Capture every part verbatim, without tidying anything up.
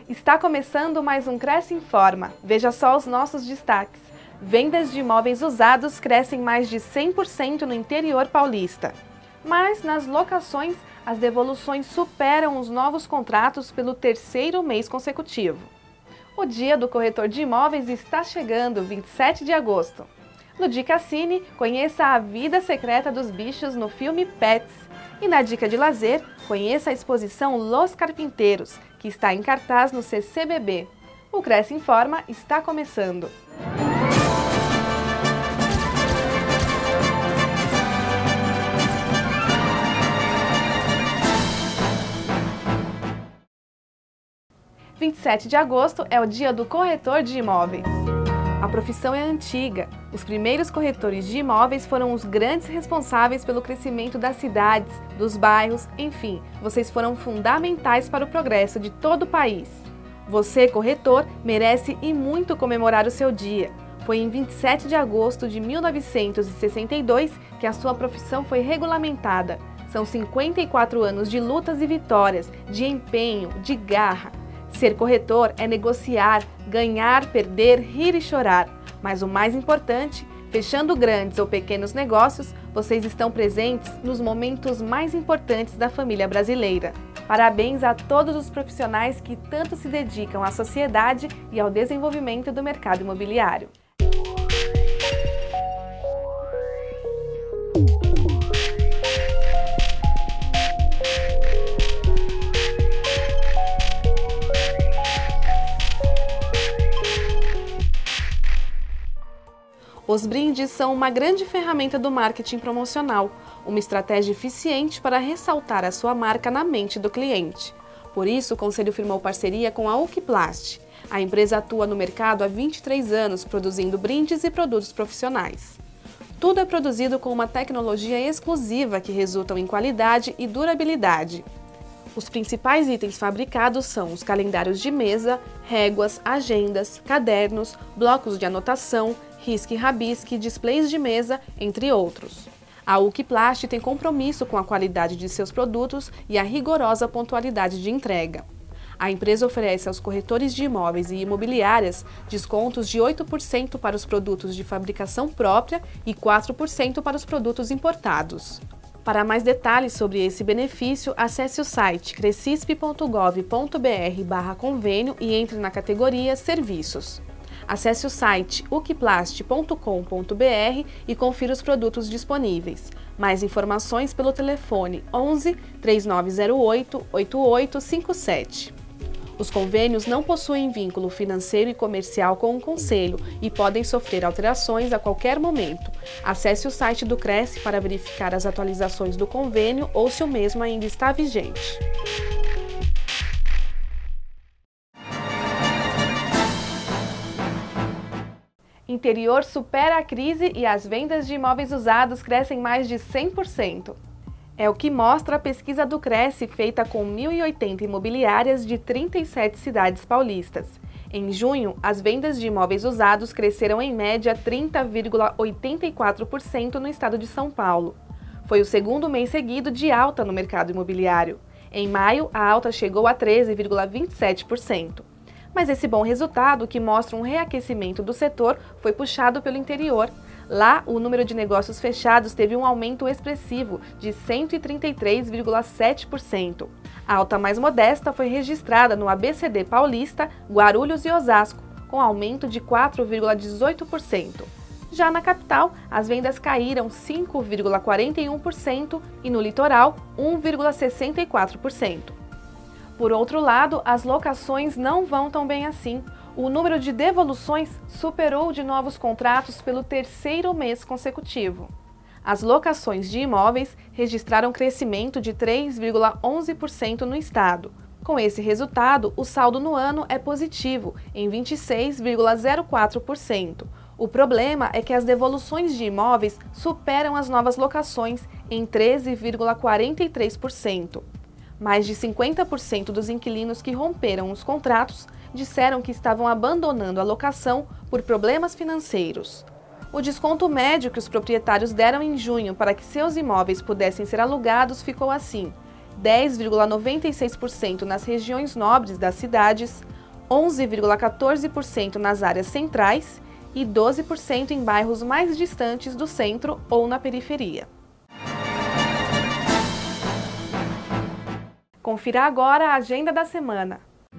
Está começando mais um Cresce Informa. Veja só os nossos destaques. Vendas de imóveis usados crescem mais de cem por cento no interior paulista. Mas nas locações, as devoluções superam os novos contratos pelo terceiro mês consecutivo. O dia do corretor de imóveis está chegando, vinte e sete de agosto. No Dica Cine, conheça a vida secreta dos bichos no filme Pets. E na Dica de Lazer, conheça a exposição Los Carpinteiros, que está em cartaz no C C B B. O Cresce Informa está começando. vinte e sete de agosto é o dia do corretor de imóveis. A profissão é antiga. Os primeiros corretores de imóveis foram os grandes responsáveis pelo crescimento das cidades, dos bairros, enfim, vocês foram fundamentais para o progresso de todo o país. Você, corretor, merece e muito comemorar o seu dia. Foi em vinte e sete de agosto de mil novecentos e sessenta e dois que a sua profissão foi regulamentada. São cinquenta e quatro anos de lutas e vitórias, de empenho, de garra. Ser corretor é negociar, ganhar, perder, rir e chorar. Mas o mais importante, fechando grandes ou pequenos negócios, vocês estão presentes nos momentos mais importantes da família brasileira. Parabéns a todos os profissionais que tanto se dedicam à sociedade e ao desenvolvimento do mercado imobiliário. Os brindes são uma grande ferramenta do marketing promocional, uma estratégia eficiente para ressaltar a sua marca na mente do cliente. Por isso, o Conselho firmou parceria com a Ukiplast. A empresa atua no mercado há vinte e três anos, produzindo brindes e produtos profissionais. Tudo é produzido com uma tecnologia exclusiva que resulta em qualidade e durabilidade. Os principais itens fabricados são os calendários de mesa, réguas, agendas, cadernos, blocos de anotação, risque e rabisque, displays de mesa, entre outros. A Ukiplast tem compromisso com a qualidade de seus produtos e a rigorosa pontualidade de entrega. A empresa oferece aos corretores de imóveis e imobiliárias descontos de oito por cento para os produtos de fabricação própria e quatro por cento para os produtos importados. Para mais detalhes sobre esse benefício, acesse o site crescisp ponto gov ponto br barra convênio e entre na categoria Serviços. Acesse o site ukiplast ponto com ponto br e confira os produtos disponíveis. Mais informações pelo telefone onze, três nove zero oito, oito oito cinco sete. Os convênios não possuem vínculo financeiro e comercial com o Conselho e podem sofrer alterações a qualquer momento. Acesse o site do Cresce para verificar as atualizações do convênio ou se o mesmo ainda está vigente. Interior supera a crise e as vendas de imóveis usados crescem mais de cem por cento. É o que mostra a pesquisa do Cresce feita com mil e oitenta imobiliárias de trinta e sete cidades paulistas. Em junho, as vendas de imóveis usados cresceram em média trinta vírgula oitenta e quatro por cento no estado de São Paulo. Foi o segundo mês seguido de alta no mercado imobiliário. Em maio, a alta chegou a treze vírgula vinte e sete por cento. Mas esse bom resultado, que mostra um reaquecimento do setor, foi puxado pelo interior. Lá, o número de negócios fechados teve um aumento expressivo de cento e trinta e três vírgula sete por cento. A alta mais modesta foi registrada no A B C D Paulista, Guarulhos e Osasco, com aumento de quatro vírgula dezoito por cento. Já na capital, as vendas caíram cinco vírgula quarenta e um por cento e no litoral, um vírgula sessenta e quatro por cento. Por outro lado, as locações não vão tão bem assim. O número de devoluções superou o de novos contratos pelo terceiro mês consecutivo. As locações de imóveis registraram crescimento de três vírgula onze por cento no estado. Com esse resultado, o saldo no ano é positivo, em vinte e seis vírgula zero quatro por cento. O problema é que as devoluções de imóveis superam as novas locações em treze vírgula quarenta e três por cento. Mais de cinquenta por cento dos inquilinos que romperam os contratos disseram que estavam abandonando a locação por problemas financeiros. O desconto médio que os proprietários deram em junho para que seus imóveis pudessem ser alugados ficou assim: dez vírgula noventa e seis por cento nas regiões nobres das cidades, onze vírgula quatorze por cento nas áreas centrais e doze por cento em bairros mais distantes do centro ou na periferia. Confira agora a agenda da semana.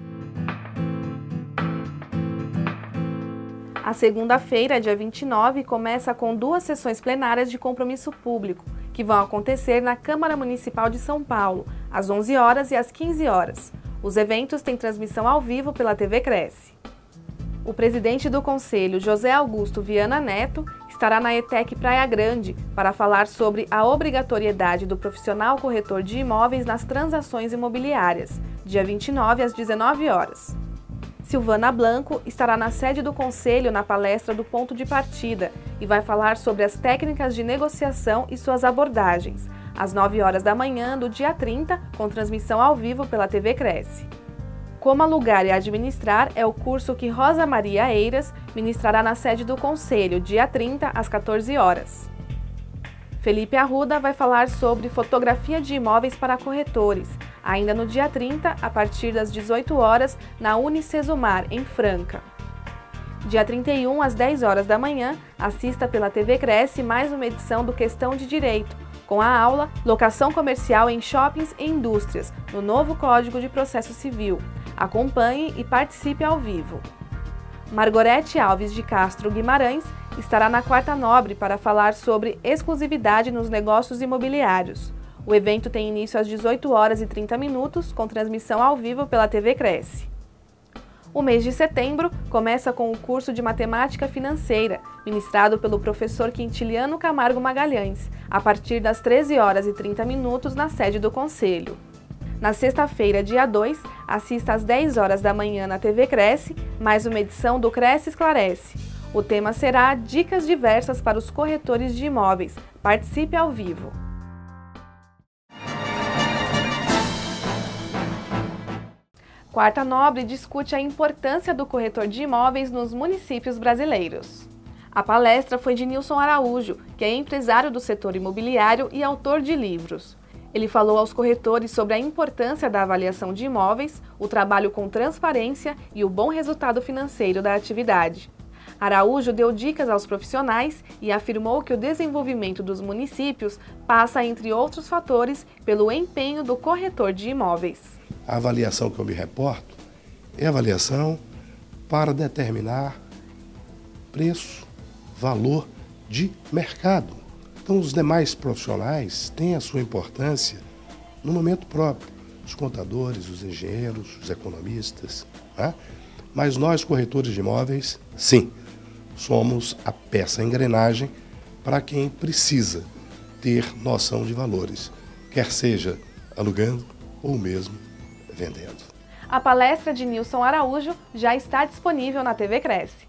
A segunda-feira, dia vinte e nove, começa com duas sessões plenárias de compromisso público, que vão acontecer na Câmara Municipal de São Paulo, às onze horas e às quinze horas. Os eventos têm transmissão ao vivo pela T V Cresce. O presidente do Conselho, José Augusto Viana Neto, estará na ETEC Praia Grande para falar sobre a obrigatoriedade do profissional corretor de imóveis nas transações imobiliárias, dia vinte e nove às dezenove horas. Silvana Blanco estará na sede do Conselho na palestra do Ponto de Partida e vai falar sobre as técnicas de negociação e suas abordagens, às nove horas da manhã do dia trinta, com transmissão ao vivo pela T V Cresce. Como alugar e administrar é o curso que Rosa Maria Eiras ministrará na sede do Conselho, dia trinta, às quatorze horas. Felipe Arruda vai falar sobre fotografia de imóveis para corretores, ainda no dia trinta, a partir das dezoito horas, na Unicesumar, em Franca. Dia trinta e um, às dez horas da manhã, assista pela T V Cresce mais uma edição do Questão de Direito, com a aula Locação Comercial em Shoppings e Indústrias, no novo Código de Processo Civil. Acompanhe e participe ao vivo. Margorete Alves de Castro Guimarães estará na Quarta Nobre para falar sobre exclusividade nos negócios imobiliários. O evento tem início às dezoito horas e trinta minutos, com transmissão ao vivo pela T V Cresce. O mês de setembro começa com o curso de Matemática Financeira, ministrado pelo professor Quintiliano Camargo Magalhães, a partir das treze horas e trinta minutos na sede do Conselho. Na sexta-feira, dia dois, assista às dez horas da manhã na T V Cresce, mais uma edição do Cresce Esclarece. O tema será Dicas diversas para os corretores de imóveis. Participe ao vivo. Quarta Nobre discute a importância do corretor de imóveis nos municípios brasileiros. A palestra foi de Nilson Araújo, que é empresário do setor imobiliário e autor de livros. Ele falou aos corretores sobre a importância da avaliação de imóveis, o trabalho com transparência e o bom resultado financeiro da atividade. Araújo deu dicas aos profissionais e afirmou que o desenvolvimento dos municípios passa, entre outros fatores, pelo empenho do corretor de imóveis. A avaliação que eu me reporto é a avaliação para determinar preço, valor de mercado. Então, os demais profissionais têm a sua importância no momento próprio. Os contadores, os engenheiros, os economistas, né? Mas nós, corretores de imóveis, sim, somos a peça a engrenagem para quem precisa ter noção de valores, quer seja alugando ou mesmo vendendo. A palestra de Nilson Araújo já está disponível na T V Cresce.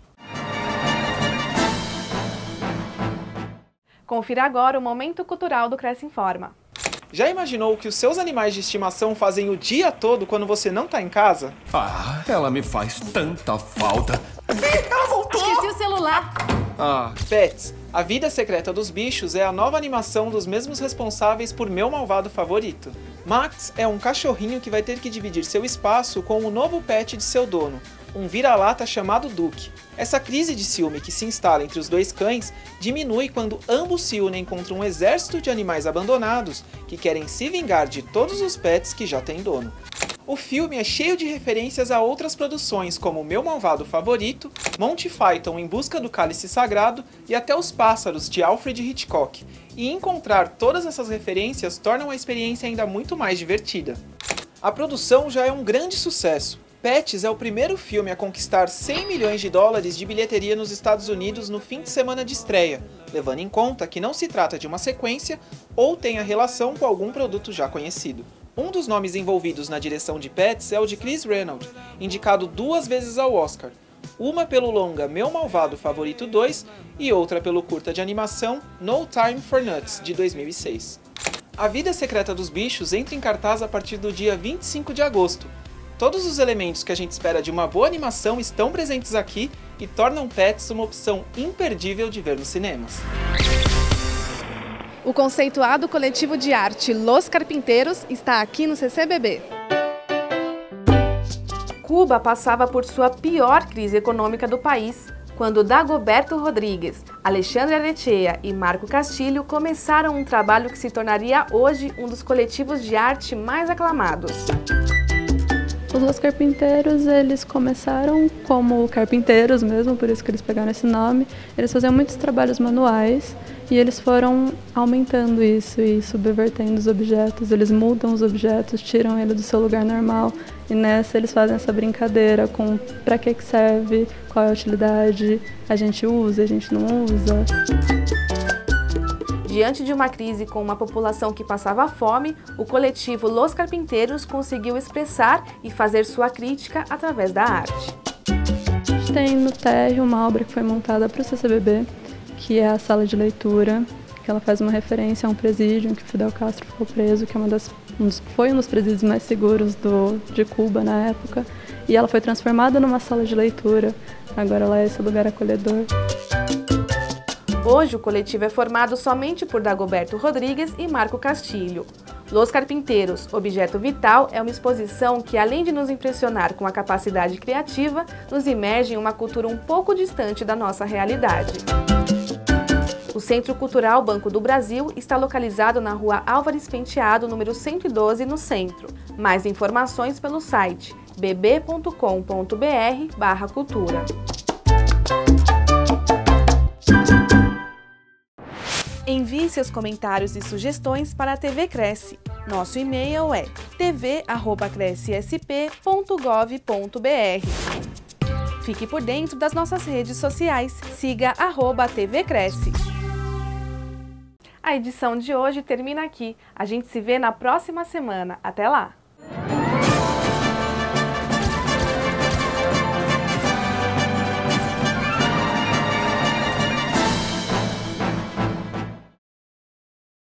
Confira agora o Momento Cultural do Cresce Informa. Já imaginou que os seus animais de estimação fazem o dia todo quando você não está em casa? Ah, ela me faz tanta falta. Ih, ela voltou! Esqueci o celular. Ah, Pets, A Vida Secreta dos Bichos é a nova animação dos mesmos responsáveis por Meu Malvado Favorito. Max é um cachorrinho que vai ter que dividir seu espaço com o novo pet de seu dono, um vira-lata chamado Duke. Essa crise de ciúme que se instala entre os dois cães diminui quando ambos se unem contra um exército de animais abandonados que querem se vingar de todos os pets que já têm dono. O filme é cheio de referências a outras produções como Meu Malvado Favorito, Monty Python em Busca do Cálice Sagrado e até Os Pássaros, de Alfred Hitchcock. E encontrar todas essas referências torna a experiência ainda muito mais divertida. A produção já é um grande sucesso. Pets é o primeiro filme a conquistar cem milhões de dólares de bilheteria nos Estados Unidos no fim de semana de estreia, levando em conta que não se trata de uma sequência ou tenha relação com algum produto já conhecido. Um dos nomes envolvidos na direção de Pets é o de Chris Reynolds, indicado duas vezes ao Oscar, uma pelo longa Meu Malvado Favorito dois e outra pelo curta de animação No Time for Nuts, de dois mil e seis. A Vida Secreta dos Bichos entra em cartaz a partir do dia vinte e cinco de agosto. Todos os elementos que a gente espera de uma boa animação estão presentes aqui e tornam Pets uma opção imperdível de ver nos cinemas. O conceituado coletivo de arte Los Carpinteiros está aqui no C C B B. Cuba passava por sua pior crise econômica do país, quando Dagoberto Rodrigues, Alexandre Arecheya e Marco Castilho começaram um trabalho que se tornaria hoje um dos coletivos de arte mais aclamados. Os Los Carpinteiros, eles começaram como carpinteiros mesmo, por isso que eles pegaram esse nome. Eles faziam muitos trabalhos manuais e eles foram aumentando isso e subvertendo os objetos. Eles mudam os objetos, tiram ele do seu lugar normal e nessa eles fazem essa brincadeira com para que que serve, qual é a utilidade, a gente usa, a gente não usa. Diante de uma crise com uma população que passava fome, o coletivo Los Carpinteiros conseguiu expressar e fazer sua crítica através da arte. A gente tem no térreo uma obra que foi montada para o C C B B, que é a sala de leitura, que ela faz uma referência a um presídio em que Fidel Castro ficou preso, que é uma das, um dos, foi um dos presídios mais seguros do, de Cuba na época, e ela foi transformada numa sala de leitura, agora ela é esse lugar acolhedor. Hoje, o coletivo é formado somente por Dagoberto Rodrigues e Marco Castilho. Los Carpinteiros, Objeto Vital é uma exposição que, além de nos impressionar com a capacidade criativa, nos imerge em uma cultura um pouco distante da nossa realidade. O Centro Cultural Banco do Brasil está localizado na Rua Álvares Penteado, número cento e doze, no centro. Mais informações pelo site b b ponto com ponto b r barra cultura. Envie seus comentários e sugestões para a T V Cresce. Nosso e-mail é t v arroba cresce s p ponto gov ponto b r. Fique por dentro das nossas redes sociais. Siga arroba T V Cresce. A edição de hoje termina aqui. A gente se vê na próxima semana. Até lá!